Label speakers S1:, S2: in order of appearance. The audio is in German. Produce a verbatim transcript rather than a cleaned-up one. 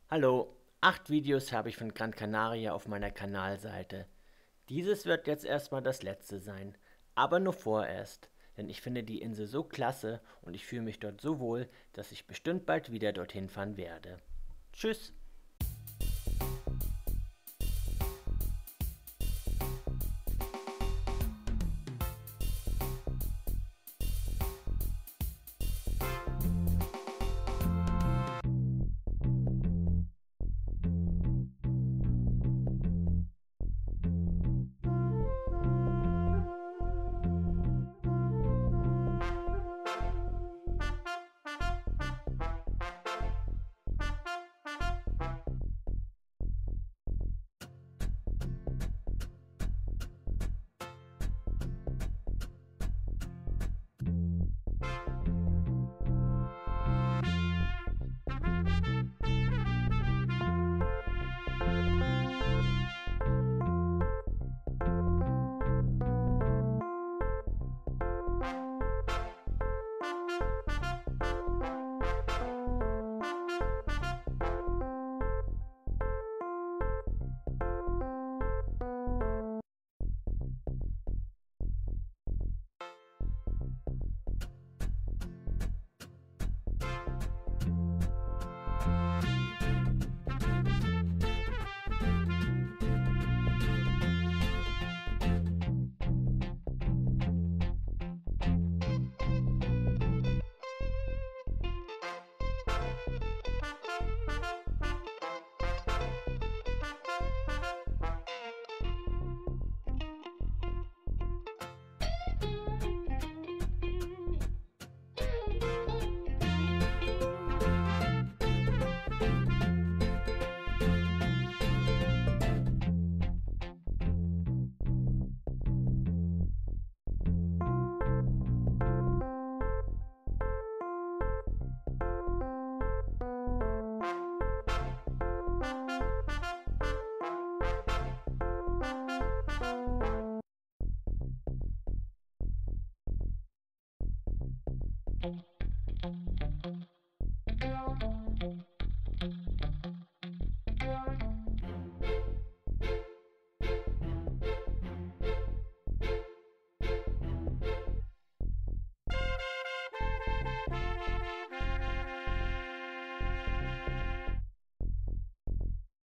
S1: Hallo, acht Videos habe ich von Gran Canaria auf meiner Kanalseite. Dieses wird jetzt erstmal das letzte sein, aber nur vorerst, denn ich finde die Insel so klasse und ich fühle mich dort so wohl, dass ich bestimmt bald wieder dorthin fahren werde. Tschüss!